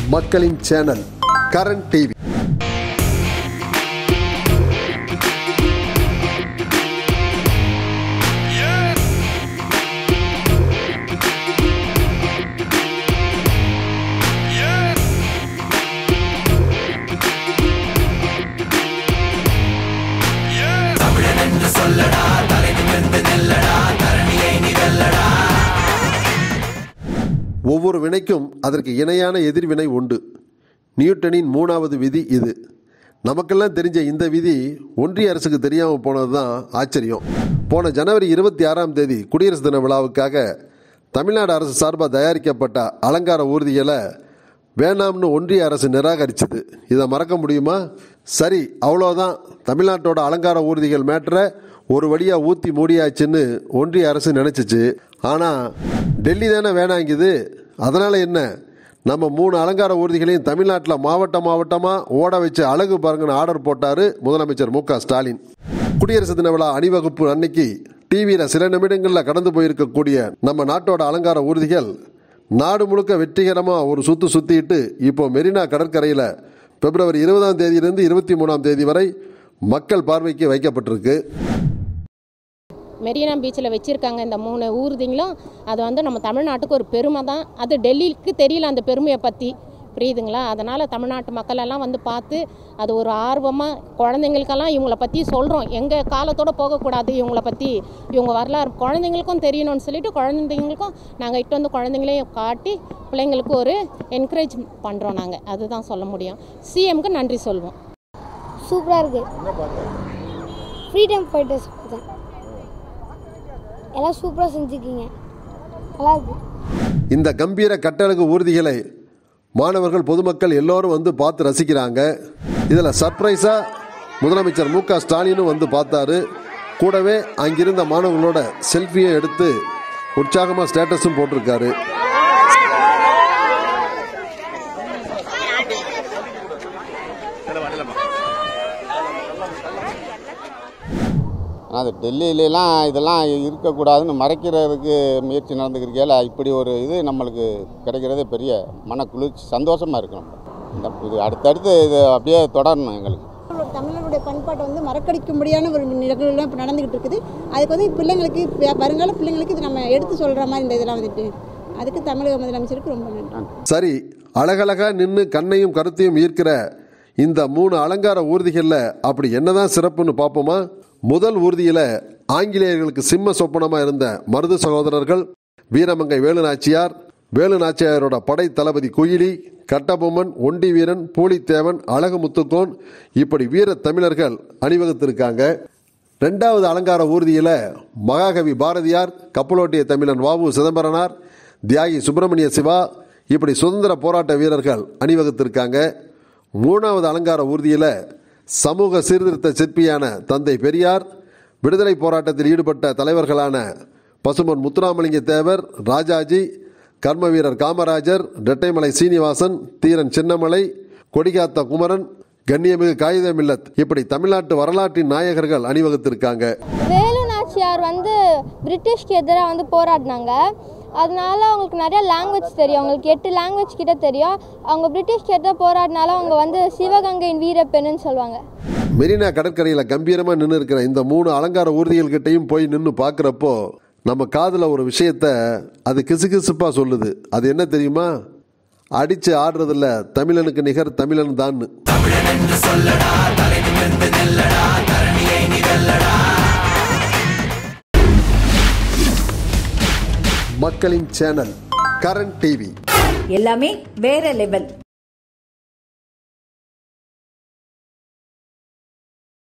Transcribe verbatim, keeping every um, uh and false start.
மக்களின் channel Karan TV. ஒவ்வொரு வினைக்கும் அதற்கு இணையான எதிர்வினை உண்டு. நியூட்டனின் மூணாவது விதி இது. நமக்கெல்லாம் தெரிஞ்ச இந்த விதி ஒன்றிய அரசுக்கு தெரியாமல் போனது தான் ஆச்சரியம். போன ஜனவரி இருபத்தி ஆறாம் தேதி குடியரசு தின விழாவுக்காக தமிழ்நாடு அரசு சார்பாக தயாரிக்கப்பட்ட அலங்கார ஊர்திகளை வேணாம்னு ஒன்றிய அரசு நிராகரிச்சது. இதை மறக்க முடியுமா? சரி, அவ்வளோதான், தமிழ்நாட்டோட அலங்கார ஊர்திகள் மேட்டரை ஒரு வழியாக ஊற்றி மூடியாச்சுன்னு ஒன்றிய அரசு நினச்சிச்சு. ஆனால் டெல்லி தானே வேணாங்குது. அதனால் என்ன, நம்ம மூணு அலங்கார ஊர்திகளையும் தமிழ்நாட்டில் மாவட்ட மாவட்டமாக ஓட வச்சு அழகு பாருங்கன்னு ஆர்டர் போட்டார் முதலமைச்சர் மு க ஸ்டாலின். குடியரசு தின விழா அணிவகுப்பு அன்னைக்கு டிவியில் சில நிமிடங்களில் கடந்து போயிருக்கக்கூடிய நம்ம நாட்டோட அலங்கார ஊர்திகள் நாடு முழுக்க வெற்றிகரமாக ஒரு சுற்று சுற்றிட்டு இப்போ மெரினா கடற்கரையில் பிப்ரவரி இருபதாம் தேதியிலிருந்து இருபத்தி மூணாம் தேதி வரை மக்கள் பார்வைக்கு வைக்கப்பட்டிருக்கு. மெரினா பீச்சில் வச்சுருக்காங்க இந்த மூணு ஊர்திங்களும். அது வந்து நம்ம தமிழ்நாட்டுக்கு ஒரு பெருமை தான். அது டெல்லிக்கு தெரியல அந்த பெருமையை பற்றி, புரியுதுங்களா? அதனால் தமிழ்நாட்டு மக்களெல்லாம் வந்து பார்த்து அது ஒரு ஆர்வமாக குழந்தைங்களுக்கெல்லாம் இவங்களை பற்றி சொல்கிறோம். எங்கள் காலத்தோடு போகக்கூடாது, இவங்களை பற்றி இவங்க வரலாறு குழந்தைங்களுக்கும் தெரியணும்னு சொல்லிட்டு குழந்தைங்களுக்கும் நாங்கள் இட்டு வந்து குழந்தைங்களையும் காட்டி பிள்ளைங்களுக்கு ஒரு என்கரேஜ் பண்ணுறோம். நாங்கள் அதுதான் சொல்ல முடியும். சிஎம்க்கு நன்றி சொல்வோம். சூப்பராக இருக்குது. ஃப்ரீடம் ஃபைட்டர்ஸ் தான் எல்லாம் சூப்பராக செஞ்சுருக்கீங்க, நல்லா இருக்கு. இந்த கம்பீர கட்டழகு ஊர்திகளை மாணவர்கள் பொதுமக்கள் எல்லோரும் வந்து பார்த்து ரசிக்கிறாங்க. இதில் சர்ப்ரைஸாக முதலமைச்சர் மு க ஸ்டாலினும் வந்து பார்த்தாரு. கூடவே அங்கிருந்த மாணவர்களோட செல்ஃபியை எடுத்து உற்சாகமாக ஸ்டேட்டஸும் போட்டிருக்காரு. அது டெல்லியிலலாம் இதெல்லாம் இருக்கக்கூடாதுன்னு மறைக்கிறதுக்கு முயற்சி நடந்துக்கிறதுல இப்படி ஒரு இது நம்மளுக்கு கிடைக்கிறதே பெரிய மன குளிர்ச்சி, சந்தோஷமாக இருக்கணும். இந்த இது அடுத்தடுத்து இது அப்படியே தொடரணும். எங்களுக்கு தமிழனுடைய பண்பாட்டை வந்து மறக்கடிக்கும்படியான ஒரு நிகழ்வுலாம் இப்போ நடந்துக்கிட்டு இருக்குது. அதுக்கு வந்து பிள்ளைங்களுக்கு, வருங்கால பிள்ளைங்களுக்கு இது நம்ம எடுத்து சொல்கிற மாதிரி இந்த இதெல்லாம் வந்துட்டு, அதுக்கு தமிழக முதலமைச்சருக்கு ரொம்ப நன்றி. சரி, அழகழகா நின்று கண்ணையும் கருத்தையும் ஈர்க்கிற இந்த மூணு அலங்கார ஊர்திகளில் அப்படி என்னதான் சிறப்புன்னு பார்ப்போமா? முதல் ஊர்தியில் ஆங்கிலேயர்களுக்கு சிம்ம சொப்பனமாக இருந்த மருது சகோதரர்கள், வீரமங்கை வேலுநாச்சியார், வேலுநாச்சியாரோட படை தளபதி குயிலி, கட்டபொம்மன், ஒண்டி வீரன், பூலித்தேவன், அழகு முத்துக்கோன், இப்படி வீர தமிழர்கள் அணிவகுத்திருக்காங்க. ரெண்டாவது அலங்கார ஊர்தியில் மகாகவி பாரதியார், கப்பலோட்டிய தமிழன் வாவு சிதம்பரனார், தியாகி சுப்பிரமணிய சிவா, இப்படி சுதந்திர போராட்ட வீரர்கள் அணிவகுத்திருக்காங்க. மூணாவது அலங்கார ஊர்தியில் சமூக சீர்திருத்த சிற்பியான தந்தை பெரியார், விடுதலை போராட்டத்தில் ஈடுபட்ட தலைவர்களான பசுமன் முத்துராமலிங்க தேவர், ராஜாஜி, கர்ம வீரர் காமராஜர், ரெட்டைமலை சீனிவாசன், தீரன் சின்னமலை, கொடிகாத்த குமரன், கண்ணியமிகு காகித மில்லத், இப்படி தமிழ்நாட்டு வரலாற்றின் நாயகர்கள் அணிவகுத்திருக்காங்க. வேலுநாச்சியார் வந்து பிரிட்டிஷ்க்கு எதிராக வந்து போராடினாங்க. அதனால அவங்களுக்கு நிறைய லாங்குவேஜ் தெரியும். அவங்களுக்கு எட்டு லாங்குவேஜ் கிட்ட தெரியும். அவங்க பிரிட்டிஷ்க்கு எதிராக போராடினால அவங்க வந்து சிவகங்கையின் வீரப்பெண்ணுன்னு சொல்லுவாங்க. மெரினா கடற்கரையில் கம்பீரமாக நின்று இருக்கிற இந்த மூணு அலங்கார ஊர்திகள் கிட்டையும் போய் நின்று பார்க்குறப்போ நம்ம காதில் ஒரு விஷயத்த அது கிசு கிசுப்பாக சொல்லுது. அது என்ன தெரியுமா? அடித்து ஆடுறதில்ல, தமிழனுக்கு நிகர் தமிழன் தான். மக்களின் சேனல் கரண் டிவி. எல்லாமே வேற லெவல்.